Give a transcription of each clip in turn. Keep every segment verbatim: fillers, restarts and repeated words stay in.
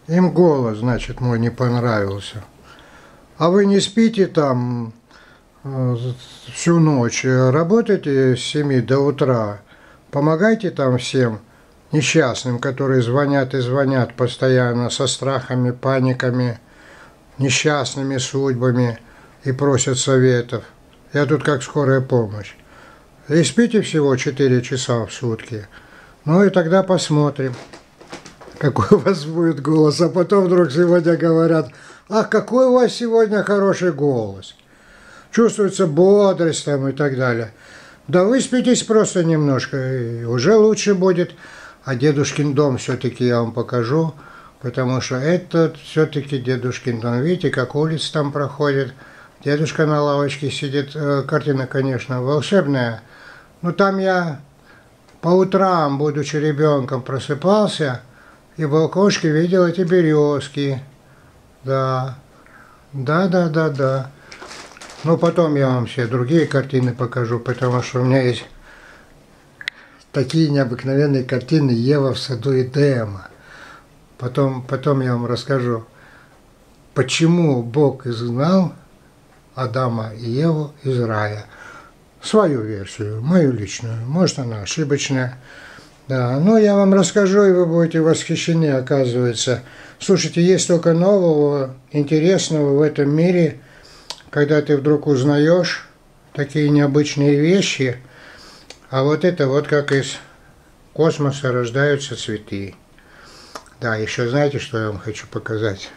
Им голос, значит, мой не понравился. А вы не спите там э, всю ночь, работаете с семи до утра, помогайте там всем несчастным, которые звонят и звонят постоянно со страхами, паниками, несчастными судьбами и просят советов. Я тут как скорая помощь. И спите всего четыре часа в сутки. Ну и тогда посмотрим, какой у вас будет голос. А потом вдруг сегодня говорят: ах, какой у вас сегодня хороший голос. Чувствуется бодрость там и так далее. Да выспитесь просто немножко, и уже лучше будет. А дедушкин дом все-таки я вам покажу, потому что это все-таки дедушкин дом. Видите, как улица там проходит. Дедушка на лавочке сидит. Картина, конечно, волшебная. Но там я по утрам, будучи ребенком, просыпался и в окошке видел эти березки. Да, да, да, да, да. Ну, потом я вам все другие картины покажу, потому что у меня есть такие необыкновенные картины «Ева в саду Эдема». Потом, потом я вам расскажу, почему Бог изгнал Адама и Еву из рая. Свою версию, мою личную, может, она ошибочная. Да, но я вам расскажу, и вы будете восхищены, оказывается. Слушайте, есть столько нового, интересного в этом мире, когда ты вдруг узнаешь такие необычные вещи, а вот это вот как из космоса рождаются цветы. Да, еще знаете, что я вам хочу показать?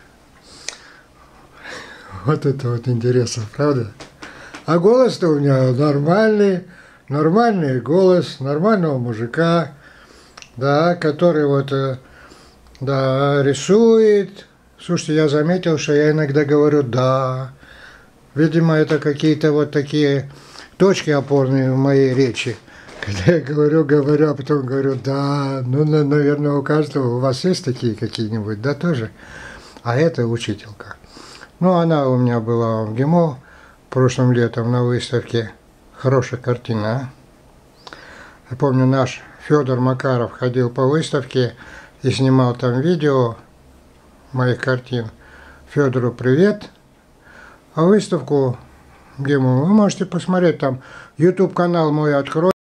Вот это вот интересно, правда? А голос-то у меня нормальный, нормальный голос нормального мужика, да, который вот, да, рисует. Слушайте, я заметил, что я иногда говорю «да». Видимо, это какие-то вот такие точки опорные в моей речи. Когда я говорю, говорю, а потом говорю «да». Ну, наверное, у каждого, у вас есть такие какие-нибудь, да, тоже? А это учителька. Ну, она у меня была в ГИМО прошлым летом на выставке. Хорошая картина, а? Я помню, наш Федор Макаров ходил по выставке и снимал там видео моих картин. Федору привет. А выставку ГИМО вы можете посмотреть, там YouTube канал мой открой.